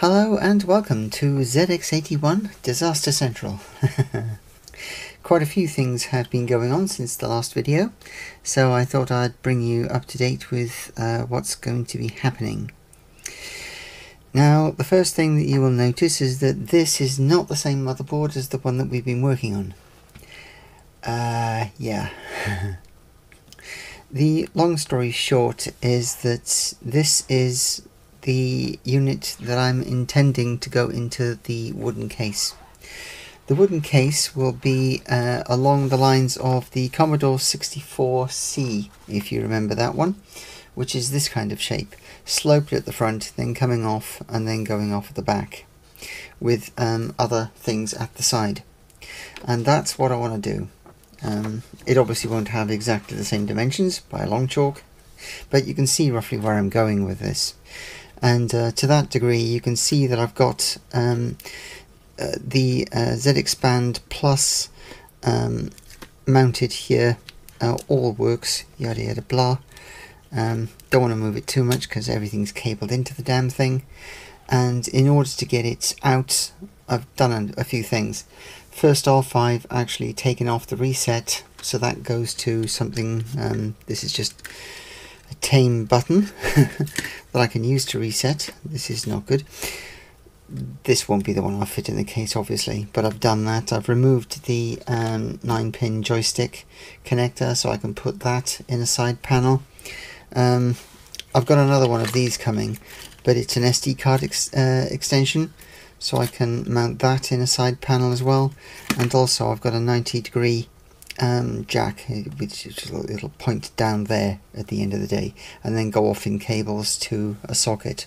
Hello and welcome to ZX81 Disaster Central. Quite a few things have been going on since the last video, so I thought I'd bring you up to date with what's going to be happening. Now, the first thing that you will notice is that this is not the same motherboard as the one that we've been working on. Yeah. The long story short is that this is the unit that I'm intending to go into the wooden case. The wooden case will be along the lines of the Commodore 64C, if you remember that one, which is this kind of shape, sloped at the front, then coming off and then going off at the back, with other things at the side. And that's what I want to do. It obviously won't have exactly the same dimensions by a long chalk, but you can see roughly where I'm going with this. And to that degree, you can see that I've got the ZXpand Plus mounted here. All works, yada yada blah. Don't want to move it too much because everything's cabled into the damn thing. And in order to get it out, I've done a few things. First off, I've actually taken off the reset, so that goes to something, this is just a tame button that I can use to reset. This is not good. This won't be the one I'll fit in the case, obviously, but I've done that. I've removed the 9-pin joystick connector, so I can put that in a side panel. I've got another one of these coming, but it's an SD card extension, so I can mount that in a side panel as well. And also I've got a 90-degree jack, which it'll point down there at the end of the day, and then go off in cables to a socket.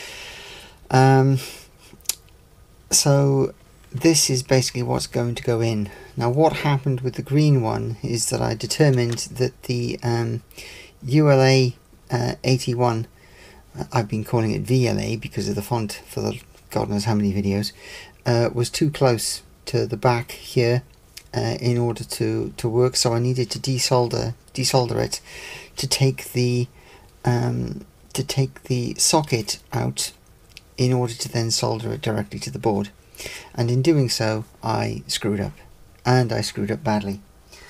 So this is basically what's going to go in. Now, what happened with the green one is that I determined that the ULA 81, I've been calling it VLA because of the font for the God knows how many videos, was too close to the back here in order to work, so I needed to desolder it to take the socket out in order to then solder it directly to the board. And in doing so, I screwed up, and I screwed up badly.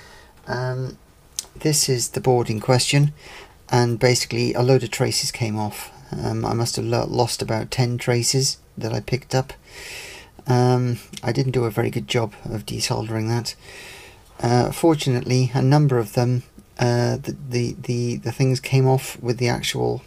This is the board in question, and basically a load of traces came off. I must have lost about 10 traces that I picked up. I didn't do a very good job of desoldering that. Fortunately, a number of them, the things came off with the actual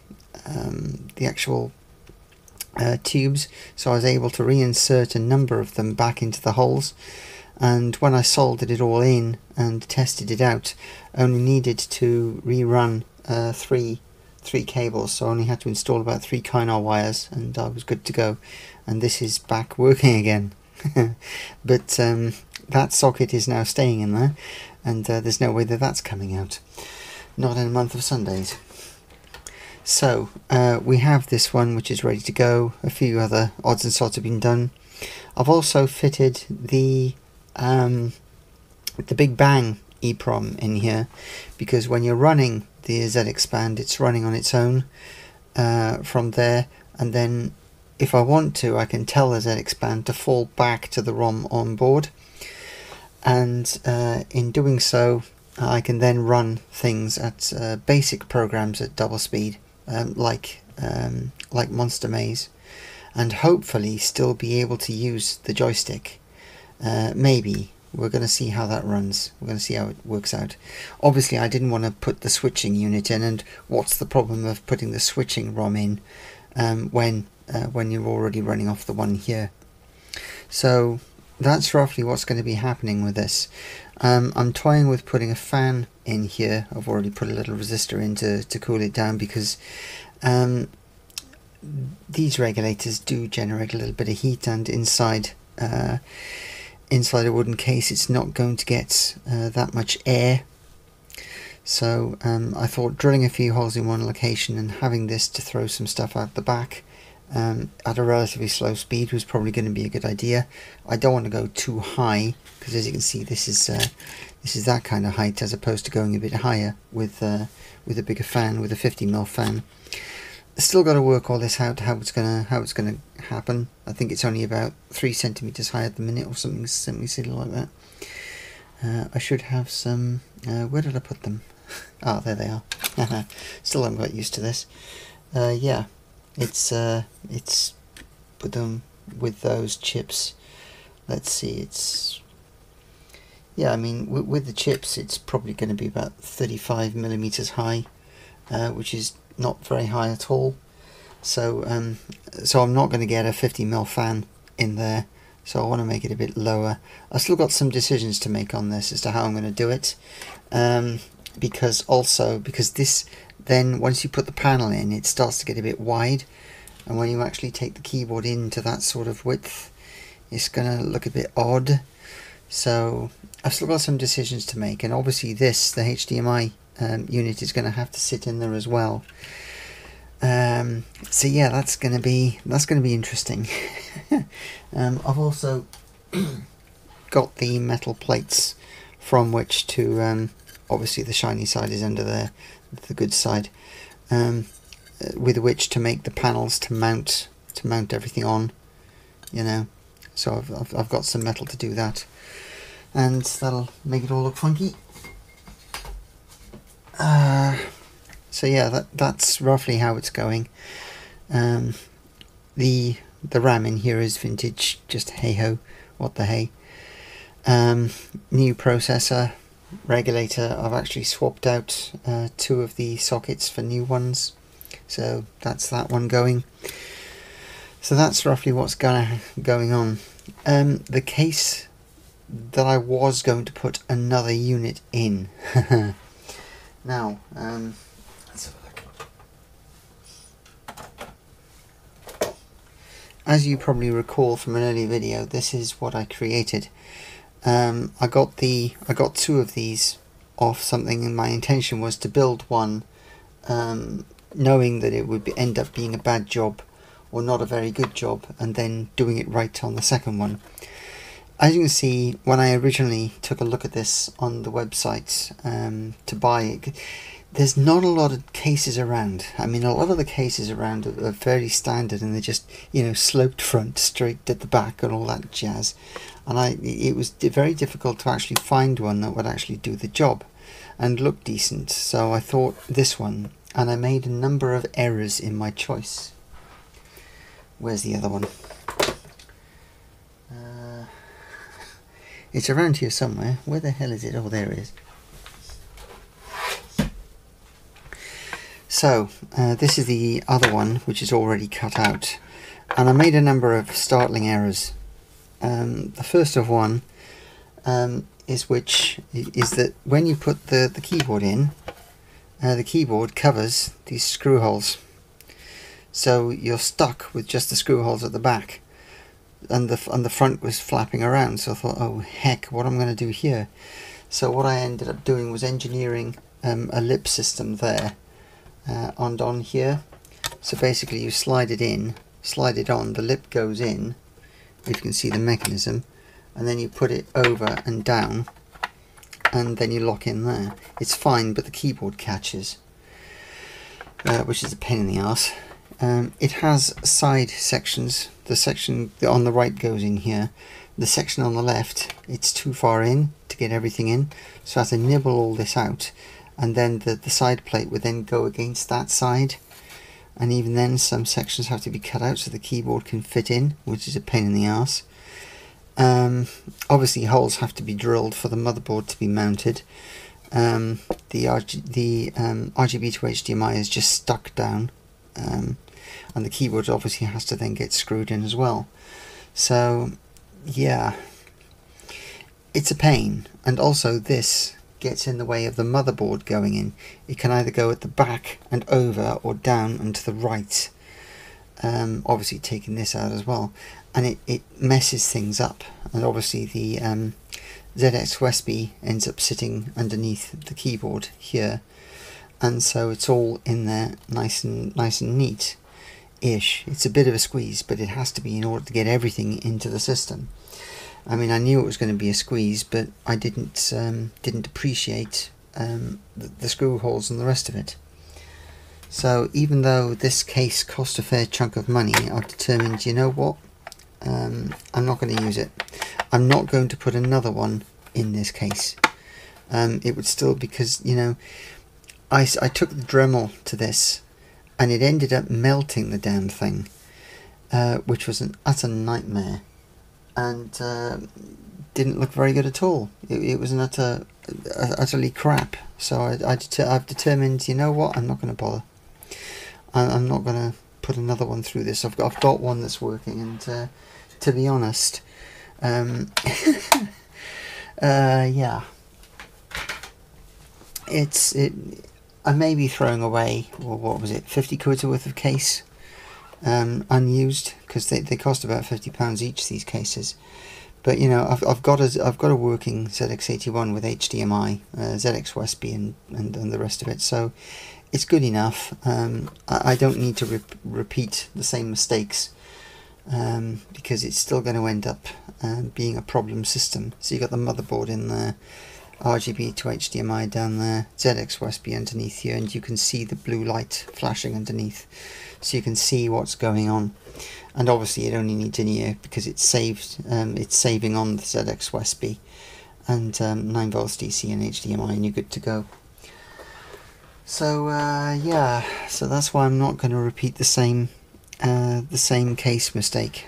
tubes, so I was able to reinsert a number of them back into the holes. And when I soldered it all in and tested it out, I only needed to rerun three cables, so I only had to install about 3 Kynar wires and I was good to go. And this is back working again. But that socket is now staying in there, and there's no way that that's coming out, not in a month of Sundays. So we have this one which is ready to go. A few other odds and sods have been done. I've also fitted the Big Bang EEPROM in here, because when you're running the ZXpand, it's running on its own from there, and then if I want to, I can tell the ZXpand to fall back to the ROM on board, and in doing so I can then run things at basic programs at double speed, like Monster Maze, and hopefully still be able to use the joystick. Maybe. We're going to see how that runs. We're going to see how it works out. Obviously, I didn't want to put the switching unit in, and what's the problem of putting the switching ROM in when you're already running off the one here? So that's roughly what's going to be happening with this. I'm toying with putting a fan in here. I've already put a little resistor in to cool it down, because these regulators do generate a little bit of heat, and inside a wooden case it's not going to get that much air. So I thought drilling a few holes in one location and having this to throw some stuff out the back at a relatively slow speed was probably going to be a good idea. I don't want to go too high, because as you can see, this is that kind of height, as opposed to going a bit higher with a bigger fan, with a 50mm fan. Still got to work all this out, how it's gonna happen. I think it's only about 3 centimeters high at the minute, or something silly like that. I should have some. Where did I put them? Ah, there they are. Still haven't got used to this. Yeah, it's with those chips. Let's see, it's, yeah, I mean with the chips it's probably going to be about 35 millimeters high, which is not very high at all. So so I'm not going to get a 50 mil fan in there, so I want to make it a bit lower. I've still got some decisions to make on this as to how I'm going to do it, because this, then once you put the panel in, it starts to get a bit wide, and when you actually take the keyboard into that sort of width, it's going to look a bit odd. So I've still got some decisions to make, and obviously the HDMI unit is going to have to sit in there as well. So yeah, that's going to be interesting. I've also got the metal plates from which to, obviously the shiny side is under there, the good side, with which to make the panels to mount everything on, you know. So I've got some metal to do that, and that'll make it all look funky. So yeah, that's roughly how it's going. The RAM in here is vintage, just hey ho, what the hey. New processor, regulator. I've actually swapped out 2 of the sockets for new ones, so that's that one going. So that's roughly what's going on. The case that I was going to put another unit in. Now, let's have a look. As you probably recall from an earlier video, this is what I created. I got 2 of these off something, and my intention was to build one, knowing that it would end up being a bad job or not a very good job, and then doing it right on the second one. As you can see, when I originally took a look at this on the website to buy it, there's not a lot of cases around. I mean, a lot of the cases around are fairly standard, and they're just, you know, sloped front, straight at the back, and all that jazz. And it was very difficult to actually find one that would actually do the job and look decent. So I thought this one, and I made a number of errors in my choice. Where's the other one? It's around here somewhere. Where the hell is it? Oh, there it is. So, this is the other one, which is already cut out. And I made a number of startling errors. The first of one is that when you put the keyboard in, the keyboard covers these screw holes. So you're stuck with just the screw holes at the back, and the front was flapping around. So I thought, oh heck, what am I going to do here? So what I ended up doing was engineering a lip system there, on here. So basically you slide it in, slide it on, the lip goes in, if you can see the mechanism, and then you put it over and down, and then you lock in there. It's fine, but the keyboard catches, which is a pain in the arse. It has side sections. The section on the right goes in here. The section on the left, it's too far in to get everything in, so I have to nibble all this out, and then the side plate would then go against that side, and even then some sections have to be cut out so the keyboard can fit in, which is a pain in the arse. Obviously holes have to be drilled for the motherboard to be mounted. The RGB to HDMI is just stuck down, and the keyboard obviously has to then get screwed in as well. So yeah, it's a pain, and also this gets in the way of the motherboard going in. It can either go at the back and over, or down and to the right. Obviously taking this out as well, and it messes things up. And obviously the ZX ends up sitting underneath the keyboard here, and so it's all in there nice and neat ish. It's a bit of a squeeze, but it has to be in order to get everything into the system. I mean, I knew it was going to be a squeeze, but I didn't appreciate the screw holes and the rest of it. So even though this case cost a fair chunk of money, I've determined, you know what, I'm not going to use it. I'm not going to put another one in this case. It would still, because, you know, I took the Dremel to this and it ended up melting the damn thing, which was an utter nightmare, and didn't look very good at all. It was an utterly crap. So I've determined, you know what, I'm not going to bother. I'm not going to put another one through this. I've got one that's working, and to be honest, yeah, I may be throwing away, or what was it, 50 quid worth of case, unused, because they cost about £50 each, these cases. But you know, I've got a working ZX81 with HDMI, ZXWSB, and the rest of it, so it's good enough. I don't need to repeat the same mistakes, because it's still going to end up being a problem system. So you got the motherboard in there, RGB to HDMI down there, ZXWSB underneath here, and you can see the blue light flashing underneath, so you can see what's going on. And obviously it only needs an ear because it's saved. It's saving on the ZXWSB and 9 volts DC and HDMI, and you're good to go. So yeah, so that's why I'm not going to repeat the same case mistake.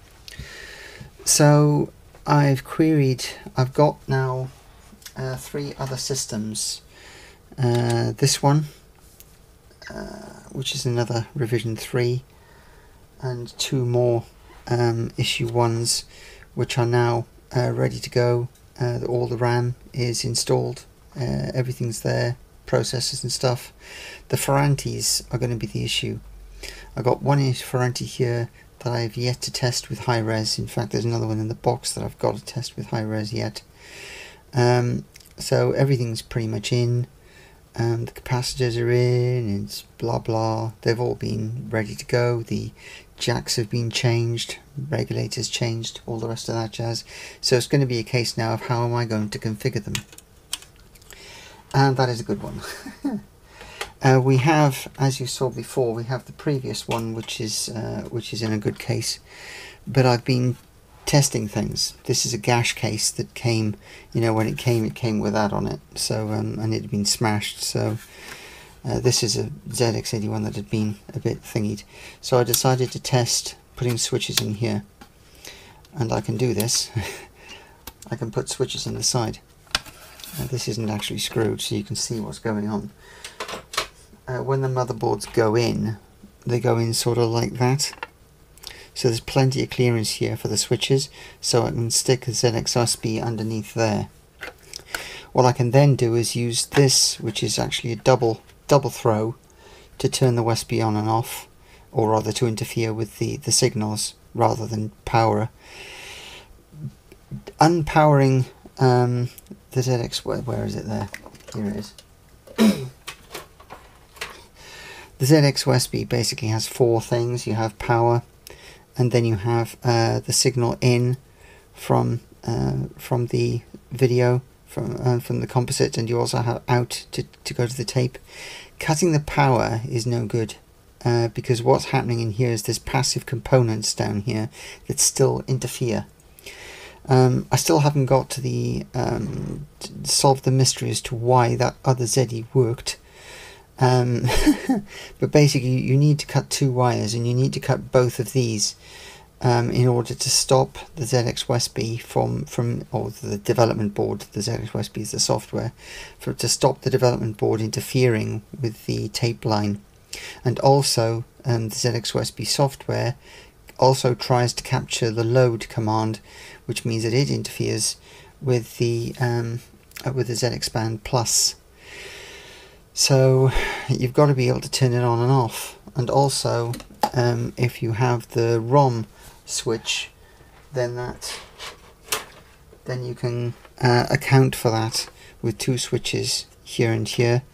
So I've got now 3 other systems. This one, which is another revision 3, and 2 more issue 1s, which are now ready to go. All the RAM is installed, everything's there, processors and stuff. The Ferrantis are going to be the issue. I got one Ferranti here that I've yet to test with high res. In fact, there's another one in the box that I've got to test with high res yet. So everything's pretty much in. The capacitors are in, it's blah blah, they've all been ready to go, the jacks have been changed, regulators changed, all the rest of that jazz. So it's going to be a case now of how am I going to configure them, and that is a good one. We have, as you saw before, we have the previous one, which is in a good case, but I've been testing things. This is a gash case that came, you know, when it came with that on it, so and it had been smashed. So this is a ZX81 that had been a bit thingied, so I decided to test putting switches in here, and I can do this. I can put switches in the side. This isn't actually screwed, so you can see what's going on. When the motherboards go in, they go in sort of like that. So there's plenty of clearance here for the switches, so I can stick the ZXWSB underneath there. What I can then do is use this, which is actually a double throw, to turn the WSB on and off, or rather to interfere with the signals rather than power. Unpowering the ZX, where is it there? Here it is. The ZXWSB basically has 4 things. You have power, and then you have the signal in from the video, from the composite, and you also have out to go to the tape. Cutting the power is no good, because what's happening in here is there's passive components down here that still interfere. I still haven't got to the solve the mystery as to why that other ZE worked. But basically you need to cut 2 wires, and you need to cut both of these in order to stop the ZXWSB from or the development board. The ZXWSB is the software, to stop the development board interfering with the tape line. And also the ZXWSB software also tries to capture the load command, which means that it interferes with the ZXpand Plus. So you've got to be able to turn it on and off. And also if you have the ROM switch, then you can account for that with 2 switches here and here.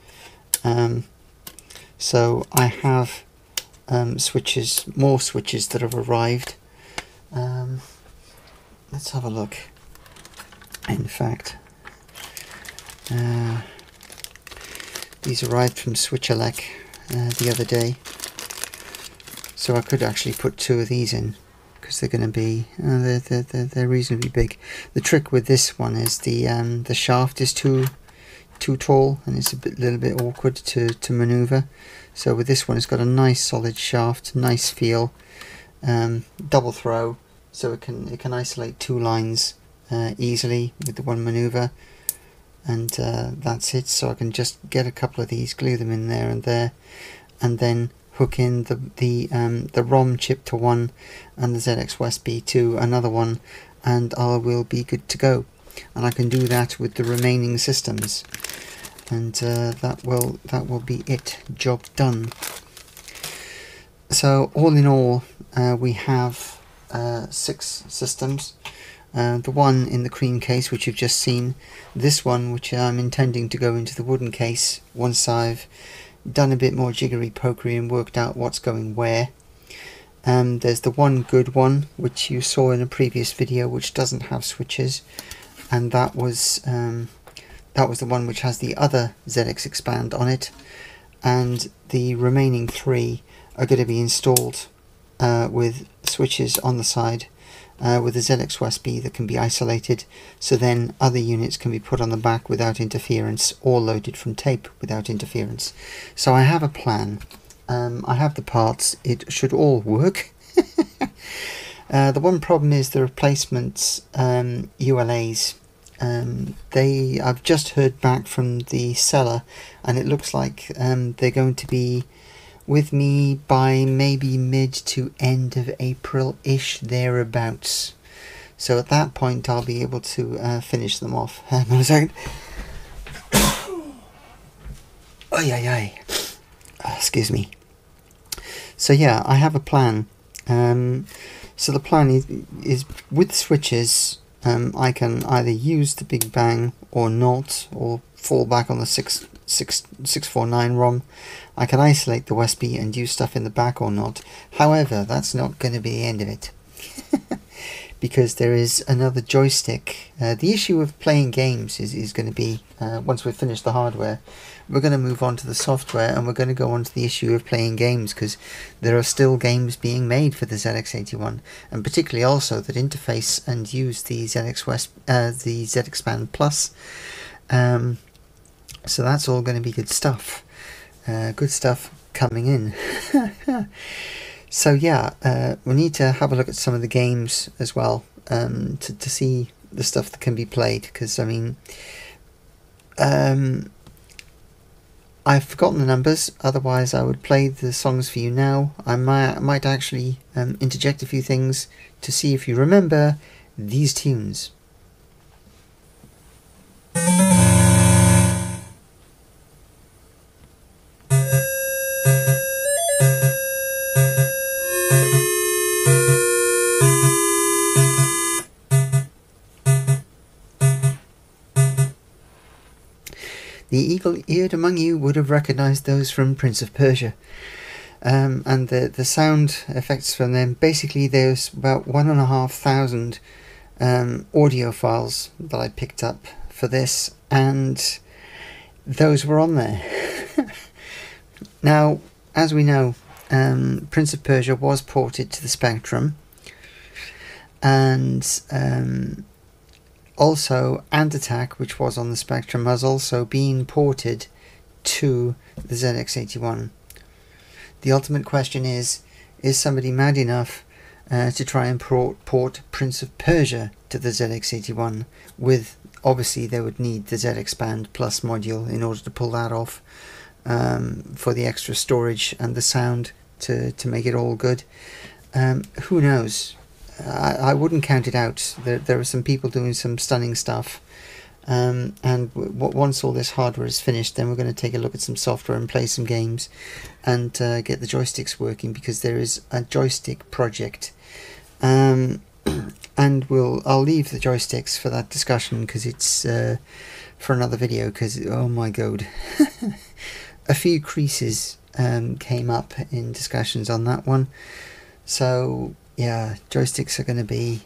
So I have more switches that have arrived. Let's have a look. In fact, these arrived from Switchelec the other day, so I could actually put 2 of these in, because they're going to be they're reasonably big. The trick with this one is the shaft is too tall, and it's a little bit awkward to maneuver. So with this one, it's got a nice solid shaft, nice feel, double throw, so it can isolate 2 lines easily with the one maneuver, and that's it. So I can just get a couple of these, glue them in there, and then hook in the ROM chip to one and the ZX to another one, and I will be good to go. And I can do that with the remaining systems, and that will be it. Job done. So all in all, we have 6 systems. The one in the cream case, which you've just seen, this one which I'm intending to go into the wooden case once I've done a bit more jiggery pokery and worked out what's going where. There's the one good one which you saw in a previous video, which doesn't have switches, and that was the one which has the other ZX Expand on it, and the remaining 3 are going to be installed with switches on the side, with a ZX USB that can be isolated, so then other units can be put on the back without interference, or loaded from tape without interference. So I have a plan. I have the parts. It should all work. The one problem is the replacement ULAs. I've just heard back from the seller, and it looks like they're going to be with me by maybe mid to end of April-ish, thereabouts. So at that point I'll be able to finish them off. Hang on a second. Excuse me. So yeah, I have a plan. So the plan is with switches, I can either use the Big Bang or not, or fall back on the 649 ROM. I can isolate the USB and use stuff in the back or not. However, that's not going to be the end of it. Because there is another joystick. The issue of playing games is going to be, once we've finished the hardware, we're going to move on to the software, and we're going to go on to the issue of playing games, because there are still games being made for the ZX81, and particularly also that interface and use the the ZXpand Plus. So that's all going to be good stuff. Good stuff coming in. So yeah, we need to have a look at some of the games as well, to see the stuff that can be played, because I mean, I've forgotten the numbers, otherwise I would play the songs for you now. I might actually interject a few things to see if you remember these tunes. The eagle-eared among you would have recognised those from Prince of Persia. And the sound effects from them, basically there's about 1,500 audio files that I picked up for this, and those were on there. Now, as we know, Prince of Persia was ported to the Spectrum, and also Ant Attack, which was on the Spectrum, has also been ported to the ZX81. The ultimate question is somebody mad enough to try and port Prince of Persia to the ZX81? With, obviously they would need the ZXpand Plus module in order to pull that off, for the extra storage and the sound to make it all good. Who knows? I wouldn't count it out. There are some people doing some stunning stuff, and once all this hardware is finished, then we're going to take a look at some software and play some games, and get the joysticks working, because there is a joystick project, and I'll leave the joysticks for that discussion, because it's for another video, because oh my god, a few creases came up in discussions on that one. So yeah, joysticks are going to be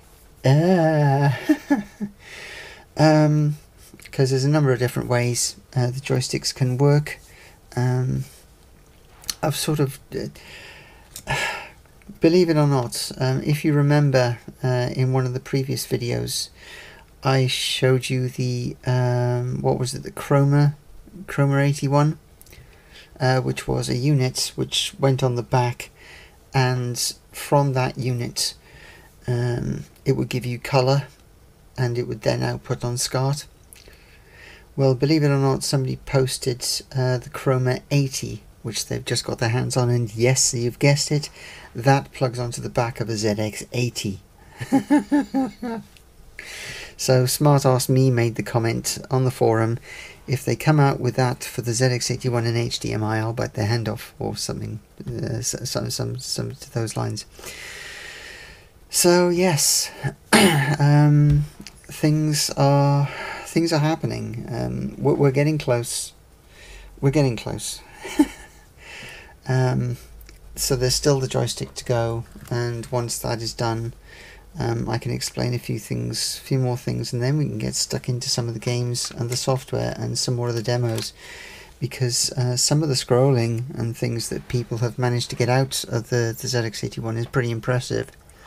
because there's a number of different ways the joysticks can work, I've sort of, believe it or not, if you remember in one of the previous videos, I showed you the, what was it, the Chroma 81, which was a unit which went on the back, and from that unit it would give you colour, and it would then output on SCART. Well, believe it or not, somebody posted the Chroma 80, which they've just got their hands on, and yes, you've guessed it, that plugs onto the back of a ZX80. So smart-ass me made the comment on the forum, if they come out with that for the ZX81 in HDMI, I'll bite their hand off, or something, some to those lines. So yes, things are happening. We're getting close. We're getting close. So there's still the joystick to go, and once that is done, I can explain a few more things, and then we can get stuck into some of the games and the software and some more of the demos, because some of the scrolling and things that people have managed to get out of the ZX81 is pretty impressive.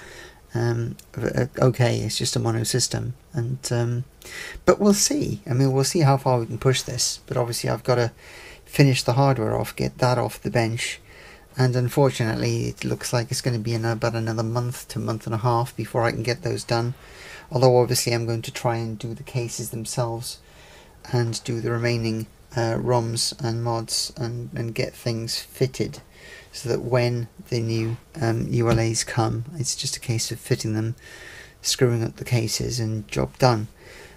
Okay, it's just a mono system, and but we'll see. I mean, we'll see how far we can push this, but obviously I've got to finish the hardware off, get that off the bench, and unfortunately it looks like it's going to be in about another month to month and a half before I can get those done. Although obviously I'm going to try and do the cases themselves and do the remaining ROMs and mods and get things fitted, so that when the new ULAs come, it's just a case of fitting them, screwing up the cases, and job done.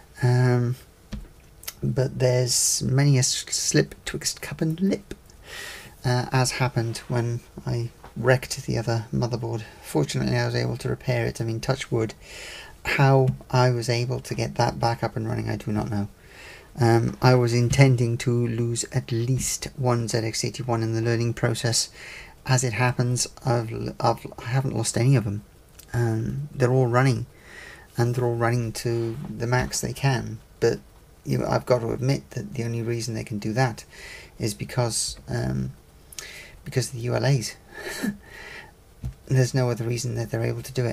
But there's many a slip twixt cup and lip, as happened when I wrecked the other motherboard. Fortunately I was able to repair it. I mean, touch wood. How I was able to get that back up and running, I do not know. I was intending to lose at least one ZX81 in the learning process. As it happens, I haven't lost any of them. They're all running, and they're all running to the max they can. But I've got to admit that the only reason they can do that is because of the ULAs. There's no other reason that they're able to do it.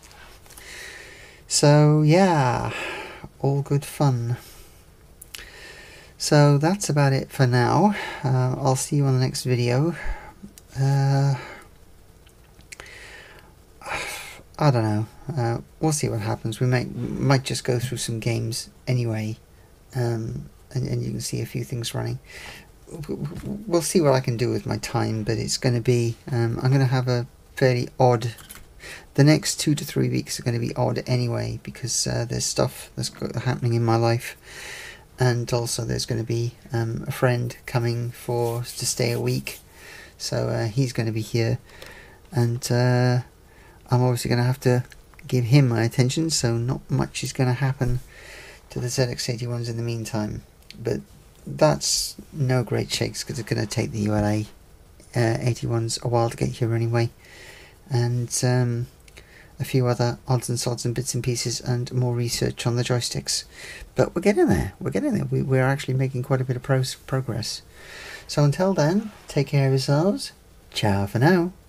So yeah, all good fun. So that's about it for now. I'll see you on the next video. I don't know. We'll see what happens. We might just go through some games anyway, and you can see a few things running. We'll see what I can do with my time, but it's going to be I'm going to have a fairly odd. The next 2 to 3 weeks are going to be odd anyway, because there's stuff that's happening in my life. And also there's going to be a friend coming to stay a week, so he's going to be here, and I'm obviously going to have to give him my attention, so not much is going to happen to the ZX81s in the meantime. But that's no great shakes, because it's going to take the ULA 81s a while to get here anyway, and a few other odds and sods and bits and pieces, and more research on the joysticks. But we're getting there. We're getting there. We're actually making quite a bit of progress. So until then, take care of yourselves. Ciao for now.